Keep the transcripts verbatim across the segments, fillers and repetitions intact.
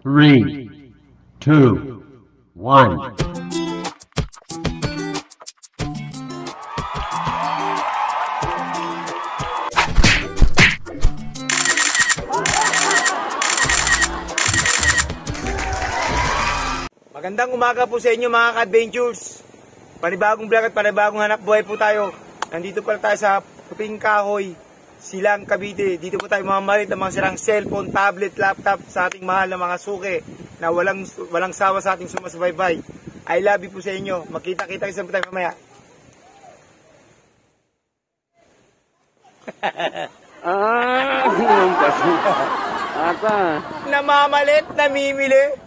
three, two, one. Magandang umaga po sa inyo mga ka-adventures. Panibagong vlog at panibagong hanap buhay po tayo. Nandito pala tayo sa Puting Kahoy, Silang, Cavite. Dito po tayo mamamalit ng mga sirang cellphone, tablet, laptop sa ating mahal na mga suki na walang walang sawa sa ating sumasubaybay. I love you po sa inyo. Magkita-kita isa po tayo mamaya. Ah, ata. Namamalit, namimili.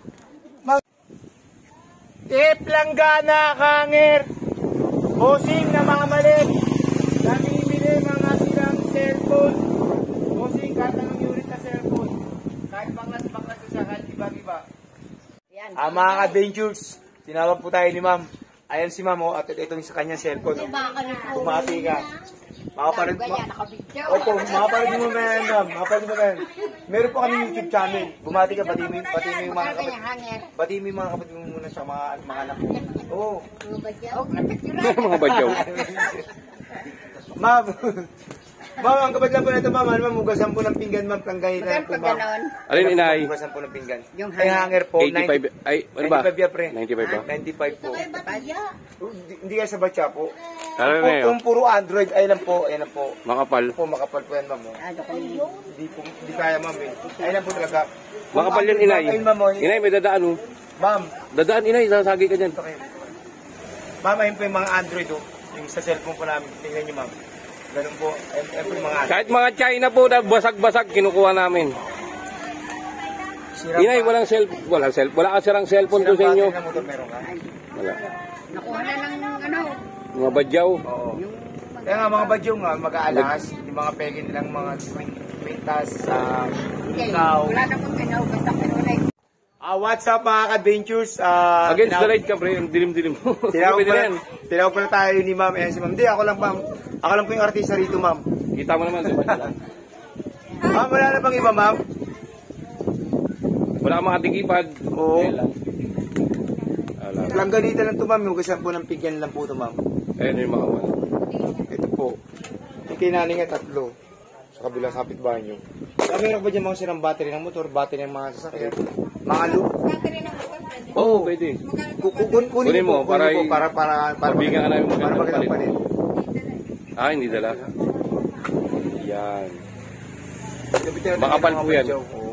Tip langgana, hanger, bossing na mga malit, namimili mga silang cellphone, bossing kahit anong unit na cellphone, kahit bangas-bangas sa kahit iba-iba. Ah, mga adventures, tinawag po tayo ni ma'am. Ayan si ma'am, oh, at ito sa kanyang cellphone. Oh. Bumati ka. Makaparid mo. Opo, makaparid mo na yan, ma'am. Makaparid mo na yan. Meron po kami YouTube channel. Bumati ka, pati mo, pati mo yung mga kapatid. Pati mo yung mga kapatid mo muna sa mga, mga anak mo. Oo. Mga badyaw. Ma'am. Ma'am, ang kapatid lang po na ito, ma'am. Ano, ma'am, hugasan po ng pinggan, ma'am. Planggay na po, ma'am. Alin, inay? Hugasan po ng pinggan. Yung Ay, hanger po. eighty-five, ay, ano ba? ninety-five ya, pre. ninety-five ba? ninety-five po. Hindi, hindi kayo sa batya po. Ano Kung, na yun? kung puro Android, ay lang po, ay lang po. Makapal. Po, makapal po yan, ma'am. oh. Hindi po, hindi kaya, ma'am. Eh. Ay lang po talaga. Kung Makapal yan, Android, inay. Ay, ma'am, oh, Inay, may dadaan, oh. Ma'am, Dadaan, inay, sasagi ka dyan. okay. Ma'am, ayun po yung mga Android, oh. Yung sa cellphone po namin. Tingnan nyo, ma'am. Ganun po. Ayun, ayun po yung mga Android. Kahit mga China po na basag-basag, kinukuha namin. Sirang Inay, pa- walang cell, walang cell, wala ka sirang cellphone doon sa sirang inyo. battery na motor meron ka? Wala. Nakuha na ng ano. Mga badyaw. Oo. Kaya nga mga badyo nga, mag-aalas, yung mga peke nilang mga kwintas sa ikaw. Wala na pong ano. Basta pero na. Ah, what's up mga ka-adventures? Ah, Against the tinawag- light ka, pre. Ang dilim-dilim mo. Tinawag Pwede na pala, yan. tinawag pala tayo ni ma'am. Ayan si ma'am. Hindi, ako lang ma'am. Ako lang po yung artista rito, ma'am. Kita mo naman. Ma'am, wala na bang iba, ma'am? Wala kang makatigipad. Oo. Ayun lang. Wala. Langganita lang to, ma'am. Hugasan po ng pigyan lang po to, ma'am. Ayun yung mga wala. Ito po. Yung kinaling nga tatlo. Sa kabilang kapit bahay nyo. Ah, meron ba dyan mga sirang battery ng motor, battery ng mga sasakyan? Mga loop? Oo, oh, pwede. Kukunin Kunin mo, mo, para kunin mo, i- para, para, para, mabigyan ka namin para magandang magandang palit. Ah, hindi dala. Yan. Gabitin natin Makapal yung mga po yan. badyaw. Oo.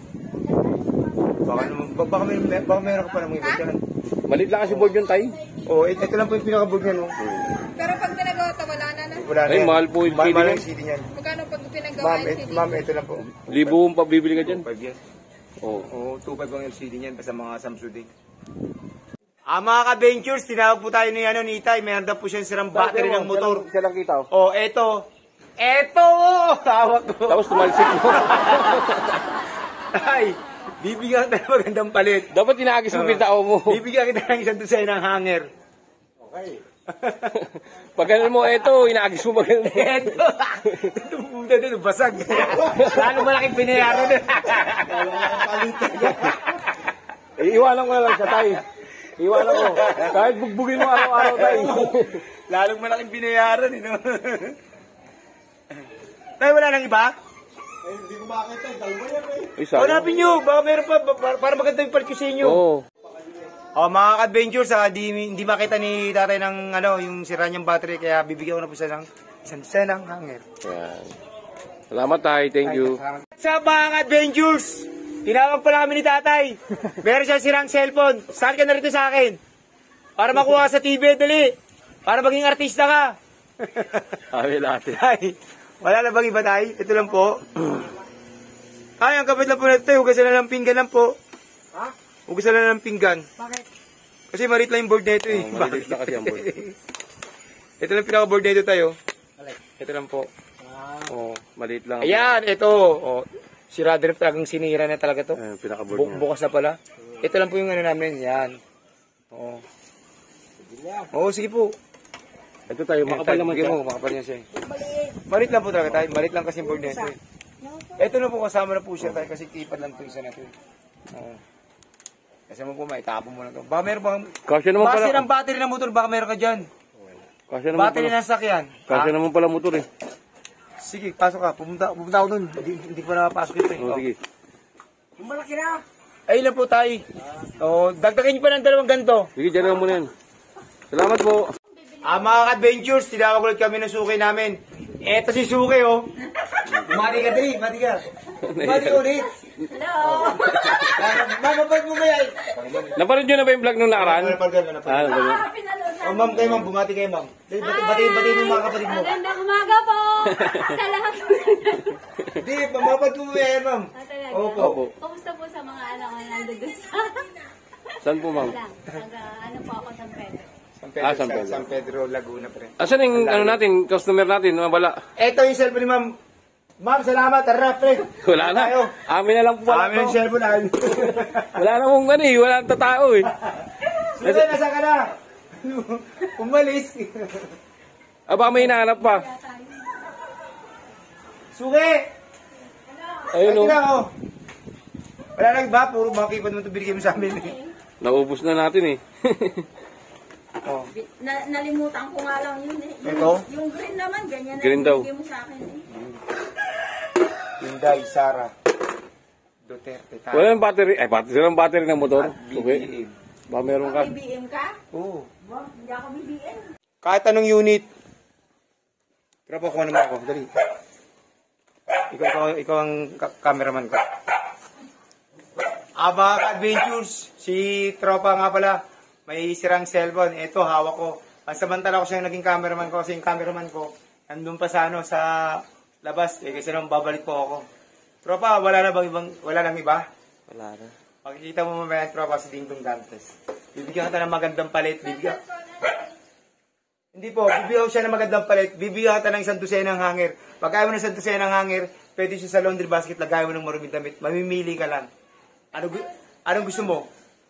Baka, naman- baka, baka, may, baka meron ka pa ng iba dyan. Malit lang kasi board yung tay. Oo, ito, ito lang po yung pinaka-board niya, no? Pero pag pinagawa ito, wala na na. Wala na Ay, yan. mahal po yung Mahal- C D mahal niyan. yung C D niyan. Magkano pag pinagawa Ma'am, yung et, C D? ma'am, ito lang po. Libo kung pabibili ka dyan. five yan. Oo. Oo, two five ang L C D niyan, basta mga Samsung din. Ah, mga ka-ventures, tinawag po tayo ni, ano, ni Itay. Meron daw po siyang sirang battery ng motor. Siya lang kita. oh. Oh, eto. Eto! Tawag ko. Tapos tumalsik mo. Ay, bibigyan kita ng magandang palit. Dapat tinagis mo yung tao mo. Bibigyan kita ng isang dosay ng hanger. Pag ganun mo, eto, inagis mo maganda. Eto! Ito pumunta doon, basag. Lalo malaking pinayaran doon. Lalo malaking palitan. Eh, iwanan ko na lang siya, tay. Iwanan ko. Kahit bugbugin mo araw-araw, tay. Lalong malaking binayaran, eh, no? Tay, wala nang iba? Isa. Hanapin nyo, baka meron pa, para, para maganda yung palit ko sa inyo. Oo. Oh, mga ka-adventures, ah, di, hindi makita ni tatay ng, ano, yung sira niyang battery, kaya bibigyan ko na po siya ng isang senang hanger. Yan. Salamat, tay. Thank you. Sa mga ka-adventures, tinawag pala kami ni tatay. Meron siya sirang cellphone. Saan ka na rito sa akin? Para makuha ka sa T V, dali. Para maging artista ka. Sabi natin. Ay, wala na bang iba, tay? Ito lang po. Ay, ang kapit lang po na ito. Hugasan na lang pinggan lang po. Ha? Hugasan na lang pinggan. Bakit? Kasi marit lang yung board na ito eh. Oh, malilit na kasi ang board. Ito lang pinaka-board na ito tayo. Ito lang po. Oo, oh, maliit lang. Ayan, ito. Oh, sirado rin talagang sinira na talaga to. Ayan, pinaka-board Bu- niya. bukas na pala. Ito lang po yung ano namin. Yan. Oo. Oo, sige po. Ito tayo, makapal naman siya. Mo, makapal niya siya. Marit lang po talaga tayo. Marit lang kasi yung board na ito. eh. Ito na po kasama na po siya tayo kasi tipad lang po isa na ito. Oo. Kasi mo po, maitapon mo na ito. Baka meron bang... Kasya naman Base pala. ng battery ng motor, baka meron ka dyan. Kasya naman Battery pala. ng sakyan. Kasya Ah, naman pala motor eh. sige, pasok ka. Pumunta, pumunta ako dun. Hindi, hindi ko na napasok ito eh. Oh, sige. Yung malaki na. Ayun lang po tayo. O, dagdagan niyo pa ng dalawang ganito. Sige, dyan naman muna yan. Salamat po. Ah, mga ka-adventures, tinawag ulit kami ng suki namin. Eto si Suki, oh. Bumati ka, Dri. Bumati ka. Bumati ka ulit. Hello! Mamabag mo ba yan? Napanood nyo na ba yung vlog nung nakaraan? Napalgan mo, napalgan. Ah, napanood. Ah, pinalunan. Oh, ma'am, kayo ma'am. Bumati kayo, ma'am. Bati, bati, bati mo yung mga kapatid mo. Magandang umaga po! Sa lahat po. Hindi, mamapad mo ba yan, ma'am? Ah, talaga? Opo. Opo. Kumusta po sa mga anak ko nandun sa... Saan po, ma'am? Lang, taga, ano po ako, San Pedro. San Pedro, Ah, San Pedro. San Pedro, Laguna, pre. Asan yung ano natin, customer natin, mabala? Eto yung cellphone ni ma'am. Ma'am, salamat. Tara, pre. Wala na. Tayo. Amin na lang po pala Amin yung to. cellphone namin. Wala na mong ano eh, wala nang tatao eh. Suki, nasa ka na? Umalis. Ah, baka may hinahanap pa. Suki! Ayun Ayun o. na ako. Wala lang ba? Puro mga kipad mo ito binigay mo sa amin. Naubos na natin eh. Oh. Na, nalimutan ko nga lang yun eh. Yung, Ito? yung green naman, ganyan na Green yung daw. bigay mo sa akin eh. Hyundai, Sara. Duterte. tayo. Wala yung battery, ay battery, silang battery ng motor. At B B Okay. M. Baka meron ka. B B M ka? Oo. Wow, hindi ako B B M. Kahit anong unit. Pero po, kuha naman ako. Dali. Ikaw, ikaw, ikaw ang ka- cameraman ko. Ah, mga ka-adventures, si Tropa nga pala, may sirang cellphone. Ito, hawak ko. Pansamantala ko siya yung naging cameraman ko kasi yung cameraman ko, nandun pa sa ano, sa labas. Eh, kasi naman babalik po ako. Tropa, wala na bang ibang, wala nang iba? Wala na. Makikita mo mamaya, Tropa, si Ding Dong Dantes. Bibigyan kita ng magandang palit. Bibigyan. Hindi po, bibigyan ko siya ng magandang palit. Bibigyan kita ng isang dosenang hanger. Pag ayaw mo ng isang dosenang hanger, pwede siya sa laundry basket, lagay mo ng maruming damit. Mamimili ka lang. Ano, gu- anong gusto mo?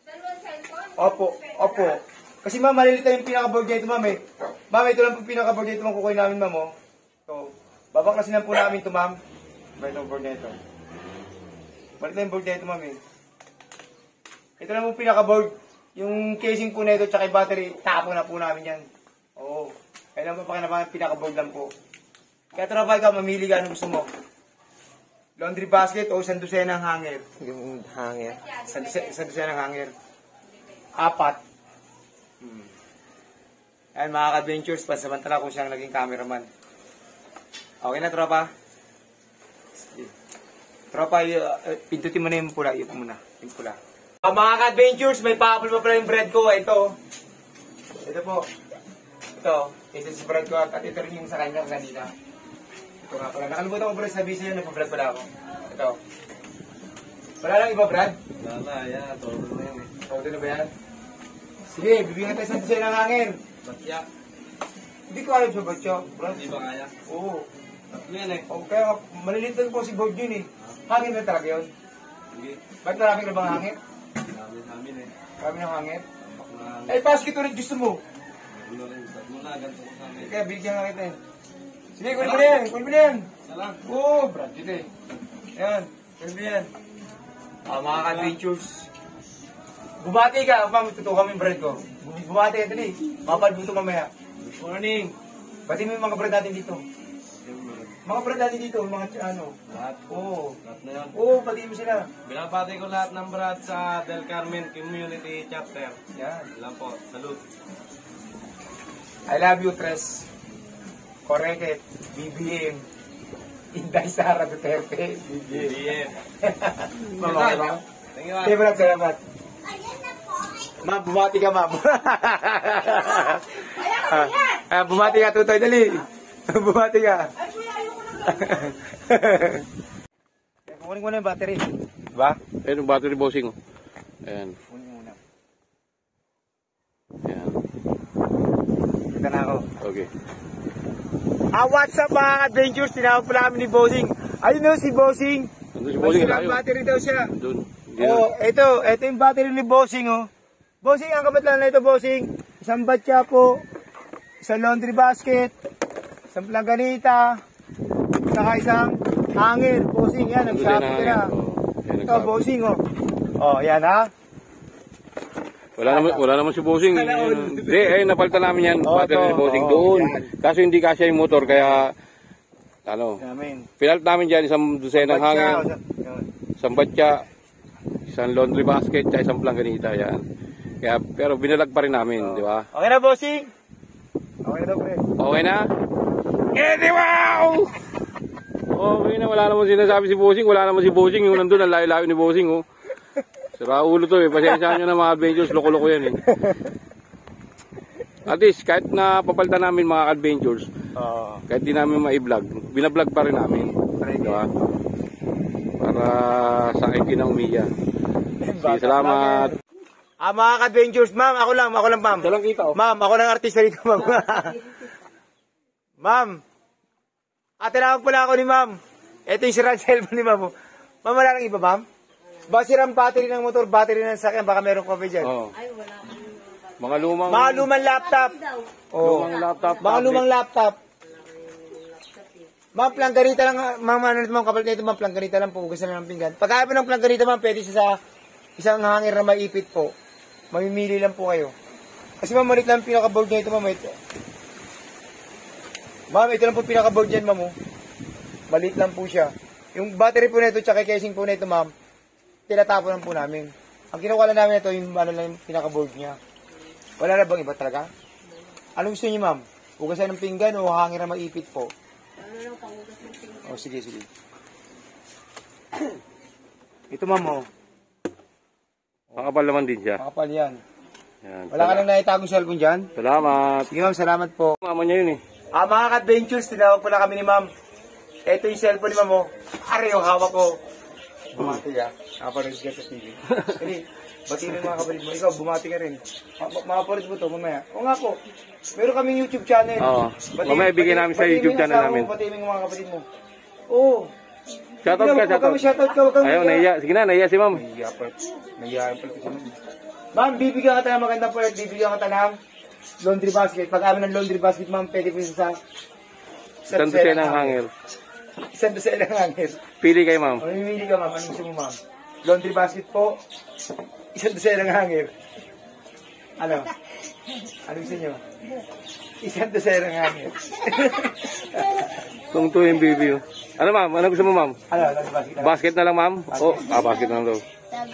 Opo, opo. Kasi ma'am, maliliit na yung pinaka-board niya ito, ma'am eh. Ma'am, ito lang po pinaka-board niya ito, ma'am, kukuhin namin, ma'am, oh. So, babaklasin lang po namin ito, ma'am. Ba itong board niya ito? Balit na yung board niya ito, ma'am eh. Ito lang po pinaka-board. Yung casing po na ito, tsaka yung battery, tapo na po namin yan. Oo. Kaya lang po pakinabangan, pinaka-board lang po. Kaya trabaho ka, mamili ka, anong gusto mo? Laundry basket o isang dosenang hanger? Yung hangin. Isang dose- isang dosenang hanger. Apat. Hmm. Ayan, mga ka-adventures, pansamantala ko siyang naging cameraman. Okay na, tropa? Sige. Tropa, y- uh, pindutin mo na yung pula. Yung muna. Yung pula. Uh, mga ka-adventures, may pa-apple pa pala yung bread ko. Ito. Ito po. Ito. Ito si bread ko at ito rin yung sa kanya kanina. Ito nga pala. Nakalimutan ko pala sabihin sa'yo, nagpa-bread pala ako. Ito. Wala lang iba, Brad? Wala, yan. Todo na yun eh. Todo na ba yan? Sige, bibigyan tayo sa dosen ng hangin. Batya. Hindi ko alam sa batyo, Brad. Di ba kaya? Oo. Tatlo yan eh. O, kaya maliliit lang po si board yun eh. Hangin na talaga yun. Sige. Ba't maraming na bang hangin? Sabi namin eh. Marami ng hangin? Tambak na. Eh, basket ulit gusto mo. Ano rin. Tatlo na. Ganito ko namin. Kaya bigyan nga kita eh. Sige, kunin mo na yan. Kunin mo na yan. Isa lang. Oo, Brad, dito eh. Ayan, kunin mo yan. Ah, mga ka-adventures. Bumati ka. Apa, tutukan mo yung bread ko. Bumati ka dali. Mapalbuto mamaya. Good morning. Bati mo yung mga bread natin dito. Mga bread natin dito, mga ano. Lahat. Oo. Lahat na yan. Oo, pati mo sila. Binabati ko lahat ng brad sa Del Carmen Community Chapter. Yan. Alam po. Salute. I love you, Tres. Correct. B B M. Inday Sara Duterte. B B M. D M. Mama, mama. Thank you. ah. Okay, Brad, salamat. Ma'am, bumati ka, ma'am. ah, bumati ka, Tutoy, dali. Bumati ka. Kunin mo na yung battery. Diba? Ayun yung battery bossing. Ayan. Kunin muna. Ayan. Kita na ako. Okay. Ah, what's up mga adventures? Tinawag pala kami ni Bossing. Ayun o, si Bossing. Nandun si May bossing. silang Tayo. battery daw siya. Doon. Oh, ito, ito yung battery ni Bossing, oh. Bossing, ang kabatlan na ito, Bossing. Isang batya po, isang laundry basket, isang planganita, saka isang hanger, Bossing. Yan, nagsabi ka na. Ito, Bossing, oh. Oh, yan ha. Wala naman, wala naman si Bossing. Hindi, eh, napalitan namin yan. Oh, Battery ni ito. Bossing Oh, doon. yan. Kaso hindi kasya yung motor, kaya, ano, Namin. pinalit namin dyan isang dosenang hangin, isang batya, isang laundry basket, tsaka isang planganita, yan. Kaya, pero binalag pa rin namin, di ba? Okay na, bossing? Okay na daw, pre. Okay na? Edi wow! Okay na, wala naman sinasabi si Bossing, wala naman si Bossing, yung nandun, ang layo-layo ni Bossing, oh. Sira ulo to eh, pasensyahan nyo na mga adventures, loko-loko yan eh. At least, kahit na papalitan namin mga adventures, Oo. kahit di namin ma-vlog, binablog pa rin namin. Diba? Para sa akin kinaumiya. Sige, salamat. Ah, mga ka-adventures, ma'am, ako lang, ako lang, ma'am. Ito lang kita, oh. Ma'am, ako lang artista rito, ma'am. Ma'am, ah, tinawag pala ako ni ma'am. Ito yung sirang cellphone ni ma'am. oh. Ma'am, wala lang iba, ma'am? Baka sirang battery ng motor, battery ng sakyan, baka meron coffee dyan. Oh. Ay, wala kami. Mga lumang, Mga lumang laptop. Oh. lumang laptop, Mga tablet. lumang laptop. Ma'am, plangganita lang, ma'am, ano nito, ma'am, kapalit nito, ma'am, plangganita lang po, hugasan lang ng pinggan. Pagkaya po ng plangganita, ma'am, pwede siya sa isang hangir na maipit po. Mamimili lang po kayo. Kasi ma'am, malit lang pinaka-board niya ito, ma'am, ito. Ma'am, ito lang po pinaka-board dyan, ma'am, oh. Malit lang po siya. Yung battery po nito, tsaka casing po nito, ma'am, tinatapon lang po namin. Ang kinuha lang namin ito, yung ano lang yung pinaka-board niya. Wala na bang iba talaga? Anong gusto niyo, ma'am? Hugasan ng pinggan o hangin na maipit po? Ano lang, pangugas ng tingin. O, sige, sige. Ito, ma'am, oh. Makapal naman din siya. Makapal yan. Yan. Wala ka nang naitagong cellphone dyan? Salamat. Sige, ma'am, salamat po. Mama niya yun eh. Ah, mga ka-adventures, tinawag pala kami ni ma'am. Ito yung cellphone ni ma'am, oh. Ari, yung hawak ko. Bumati ka. Nakapanood ka sa T V. Sige, bati rin mga kapatid mo. Ikaw, bumati ka rin. Ma- Makapanood mo to, mamaya. O nga po, meron kaming YouTube channel. Oo. Mamaya bigyan namin sa YouTube channel namin. Bati mo yung mga kapatid mo. Oo. Shoutout ka, shoutout. Shoutout ka, huwag kang Ayaw, nahiya. Sige na, nahiya si ma'am. Nahiya pa. Nahiya pa ito si ma'am. Ma'am, bibigyan ka tayo ng magandang product. Bibigyan ka tayo ng laundry basket. Pag amin ng laundry basket, ma'am, pwede po sa Isang dosen ng hanger. Isang dosen ng hanger. Pili kayo ma'am. Ano mamimili ka, ma'am? Anong gusto mo, ma'am? Laundry basket po. Isang dosen ng hanger. Ano? Ano gusto nyo? Isang dosen ng hanger. Kung to yung baby. oh. Ano ma'am? Ano gusto mo ma'am? Ano? Laundry basket lang? Basket na lang ma'am? Oh, ah, basket na lang daw.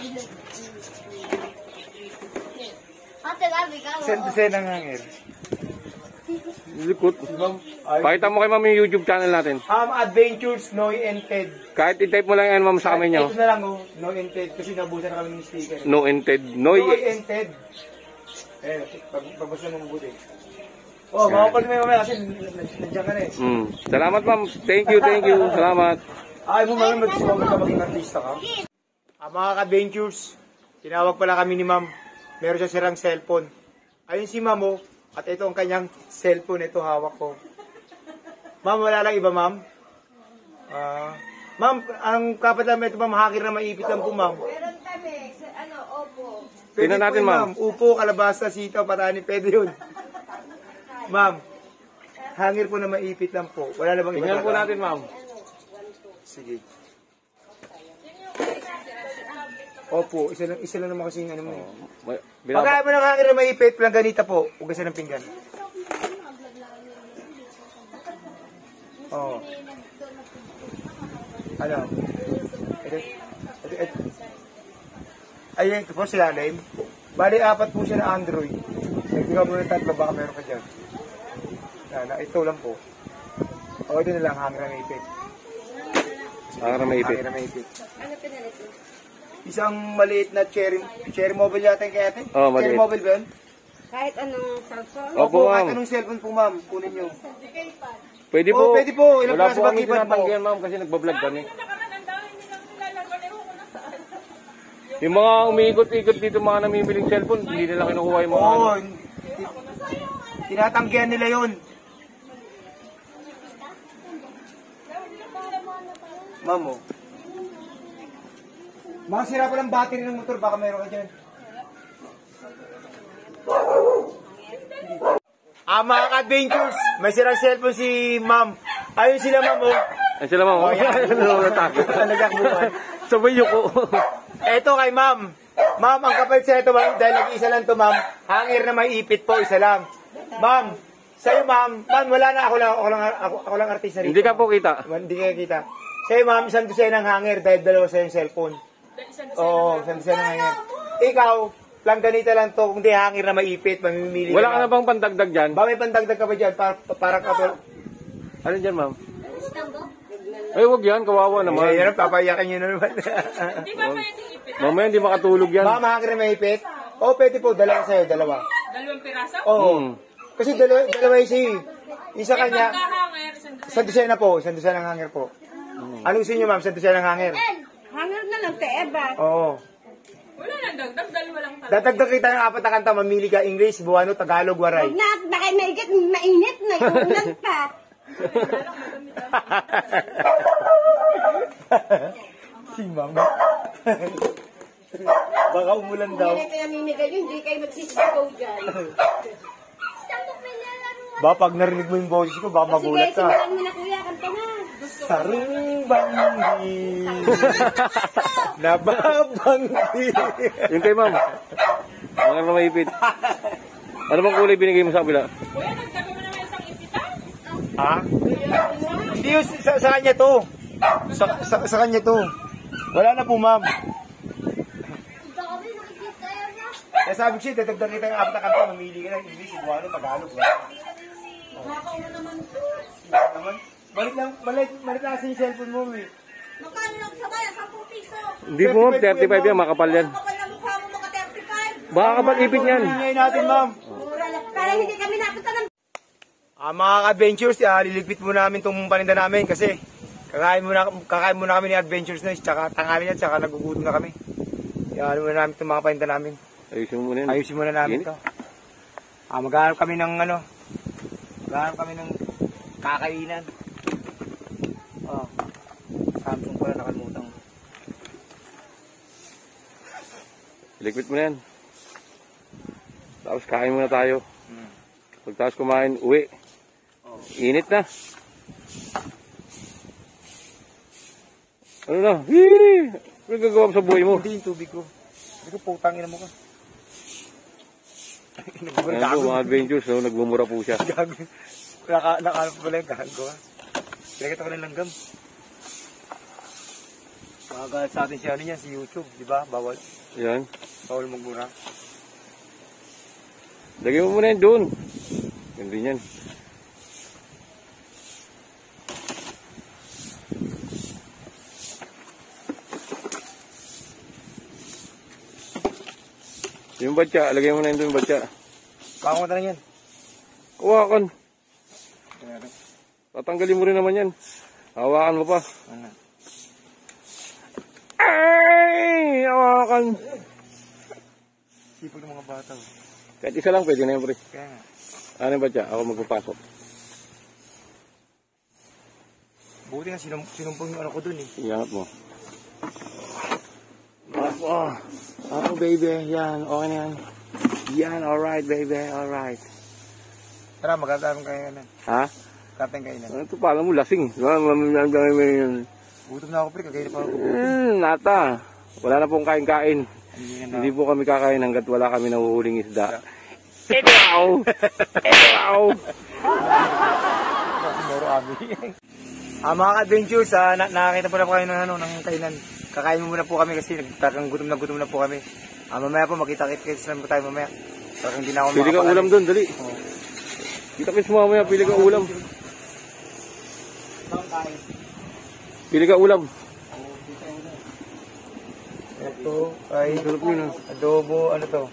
Ate, gabi ka. Isang dosen ng hanger. Likot. Ma'am, ay- Pakita mo kay ma'am yung YouTube channel natin. Um, Adventures, Noy and Ted. Kahit i-type mo lang yan ma'am sa amin nyo. Ito na lang, oh. Noy and Ted. Kasi nabusan na kami ng sticker. No ented. Noy Noy. and Ted. Eh, pag, pagbasa mo mabuti. Oh, makapal mo mamaya kasi nandiyan ka na eh. Mm. Salamat ma'am. Thank you, thank you. Salamat. Ay mo mami, mag-discover ka maging artista ka. Ah, mga ka-adventures, tinawag pala kami ni ma'am. Meron siya sirang cellphone. Ayun si ma'am, oh. At ito ang kanyang cellphone. Ito hawak ko. Ma'am, wala lang iba, ma'am? Ah, ma'am, ang kapat namin ito, ma'am, hacker na maipit lang po, ma'am. Meron kami, sa ano, opo. Tingnan natin, po yun, ma'am. Upo, kalabasa, sitaw, parani, pwede yun. Ma'am, hangir po na maipit lang po. Wala na bang iba? Tingnan po talaga? natin ma'am. Sige. Opo, isa lang, isa lang naman kasi yung ano mo. eh. May- Pagkaya Binaba. mo ng hangir na maipit, planganita po. Ugasan ng pinggan. Oo. Ano? Ito, ito, ito. Ayun, ito po si Alaim. Bali, apat po siya na Android. Nagbigaw mo ng tatlo, baka meron ka dyan. Na, ito lang po. O, ito na lang, hangir na maipit. Para maipit. Hangir na maipit. Ano pinalit mo? Isang maliit na cherry, cherry mobile yata yung kaya ate? Oo, maliit. Cherry mobile ba yun? Kahit anong cellphone? Opo, kahit ma'am. anong cellphone po, ma'am, kunin nyo. Pwede Oo, po. pwede po. Ilang Wala piraso po ba kami keypad mo? tinatanggihan ma'am kasi nagbablog kami. Yung mga umiikot-ikot dito mga namimiling cellphone, hindi nila kinukuha yung mga ano. Oo. Tinatanggihan nila yun. Ma'am, oh. Mga sira pa lang battery ng motor, baka meron ka dyan. Ah, mga ka-adventures, may sirang cellphone si ma'am. Ayun sila, ma'am, oh. Ay sila ma'am. Oh, yan. Natakot. Nagkakbuhan. Sabay yuko. Eto kay ma'am. Ma'am, ang kapalit sa ito, ma'am, dahil nag-isa lang to, ma'am. Hanger na may ipit po, isa lang. Ma'am, sa'yo, ma'am, ma'am, wala na, ako lang, ako lang, ako, ako lang artista rito. Hindi ka po kita. Hindi ka kita. Sa'yo, ma'am, isang dosen ng hanger dahil dalawa sa'yo yung cellphone. Oo, isang dosen ng hanger. Ikaw, lang ganito lang to, kung di hanger na may ipit, mamimili Wala ka na. na bang pandagdag dyan? Ba, may pandagdag ka ba dyan? Para, para ka pa. Ano dyan, ma'am? Ay, wag yan. Kawawa naman. Ay, yan, papayakan nyo na naman. Mamaya hindi makatulog yan. Ma'am, hanger na may ipit? Oo, pwede po, dalawa sa'yo, dalawa. Dalawang piraso? Oo. Hmm. Kasi dalawa, dalawa yung sa'yo. Isa kanya, Kahanger, isang isang dosen na po, isang dosen ng hanger po. Anong gusto nyo, ma'am? Isang dosen ng hanger? Hanger na lang, te, Eba. Oo. Wala nang dagdag, dalawa lang talaga. Dadagdag kita ng apat na kanta, mamili ka English, Buano, Tagalog, Waray. Huwag na, baka maigit, mainit na, iunan pa. Si ma'am. Baka umulan daw. Hindi kayo namimigay yun, hindi kayo magsisigaw dyan. Ba, pag narinig mo yung boses ko, baka Sige, magulat ka. simulan mo na kuya, kanta na. Saring banggi. Nababanggi. Yun kay ma'am. Mga na maipit. Ano bang kulay binigay mo sa kabila? Kuya, nagtabi mo naman isang ipitan? Ha? Hindi yun, sa, sa kanya to. Sa, sa, sa kanya to. Wala na po, ma'am. Kaya sabi ko siya, dadagdag kita ng apat na kanta, mamili ka ng English, Buano, Tagalog. Nakakaw na naman to. Naman, balik lang, balik, balik lang sa yung cellphone mo, eh. Magkano lang sa bayan, sampu piso. Hindi po ma'am, thirty-five yan, makapal yan. Kapal na mukha mo, mga thirty-five. Baka kapal ipit yan. Ngayon natin, ma'am. Mura lang. Parang hindi kami napunta ng... Ah, mga ka-adventures, ah, liligpit muna namin itong paninda namin kasi kakain muna, kakain muna kami ni Adventures Noise, tsaka tanghali yan, tsaka nagugutom na kami. Yan muna namin itong mga paninda namin. Ayusin mo muna yan. Ayusin muna namin Init. ito. Ah, maghanap kami ng ano, maghanap kami ng kakainan. Oh, Samsung pala nakalimutan. Liquid mo na yan. Tapos kain muna tayo. Pagtapos kumain, uwi. Init na. Ano na? Hii! Ano gagawa mo sa buhay mo? Hindi yung tubig ko. Hindi ko putangin mo ka. Ayan po, mga adventures, so, nagmumura po siya. Gago. Naka, naka pala yung gago ha. Pinakita ko ng langgam. Makagalit sa atin si ano niya, si YouTube, di ba? Bawal. Ayan. Bawal magmura. Lagay mo muna yan doon. Ganda yan. Yung batya, lagay mo na yun doon yung batya. Kakunta na yan. Hawakan. Tatanggalin mo rin naman yan. Hawakan mo pa. Ano? Ay! Hawakan. Sipag ng mga bata. oh. Kahit isa lang pwede na yun, pre. Kaya nga. Ano yung batya? Ako magpapasok. Buti nga sinum sinumpong yung ano ko dun eh. Iyangat mo. Ako. Ako, baby. Yan. Okay na yan. Yan. Alright, baby. Alright. Tara, magkakaroon kayo na. Ha? Kapeng kayo na. Ano ito? Pala mo, lasing. Gutom na ako pre, kagaya na pa ako. Hmm, nata. Wala na pong kain-kain. Hindi nga na. Hindi po kami kakain hanggat wala kami nahuhuling isda. Ikaw! Ikaw! Moro kami. Ah, mga ka-adventures, ah, na nakakita po na po kayo ng, ano, ng kainan. Kakain mo muna po kami kasi nagtagang gutom na gutom na po kami. Ah, mamaya po, makita-kits na po tayo mamaya. Parang hindi na ako Pili ka ulam doon, dali. Oh. Kita-kits mo mamaya, pili ka ulam. Saan kain? Pili ka ulam. Ito ay Sarap yun, ah. adobo, ano to?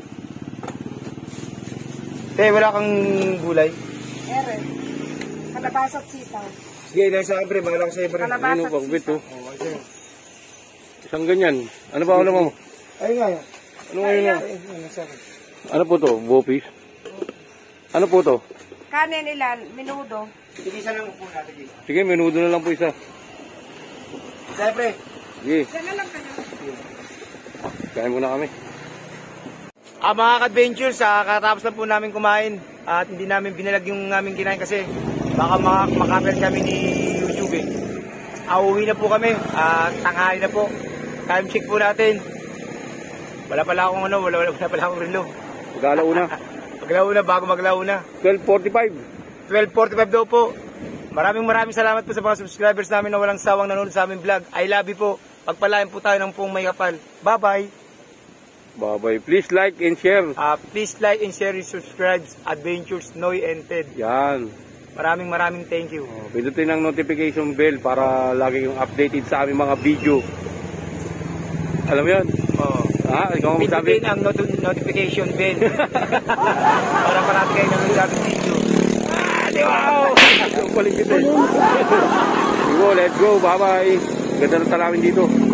Te, wala kang gulay? Ere. Kalabasa at sitaw. Sige, dahil sa akin pre, bahala ko sa ibre. Kalabasa. Ano pa, bit oh. Oh, okay. Isang ganyan. Ano pa ulam mo? Ay nga, yan. Ano ngayon na? Ay, ano sa akin? Ano po to? Bopis? Ano po to? Kanin ilan, minudo. Sige, isa lang po natin. Sige, Sige, menudo na lang po isa. Dahil pre. Sige, Diyan na lang kayo. kain muna kami. Ah, mga ka-adventures, ah, katapos na po namin kumain at hindi namin binalag yung aming kinain kasi baka mak makaper kami ni YouTube eh. auwi na po kami. Ah, tanghali na po. Time check po natin. Wala pala akong ano, wala, wala, wala pala akong relo. Mag-alauna. Maglauna, bago maglauna. twelve forty-five. twelve forty-five daw po. Maraming maraming salamat po sa mga subscribers namin na walang sawang nanonood sa aming vlog. I love you po. Pagpalain po tayo ng pong may kapal. Bye-bye. Bye-bye. Please like and share. Uh, please like and share and subscribe Adventures Noy and Ted. Yan. Maraming maraming thank you. Oh, pindutin ang notification bell para lagi yung updated sa aming mga video. Alam mo yun? Oh. Ha? Ikaw ang magsabi? Pindutin ang not- notification bell. Para parati kayo nanonood sa aming video. Ah, di ba? Balik kita. Let's go, let's go. Bye-bye. Ganda ng talawin dito.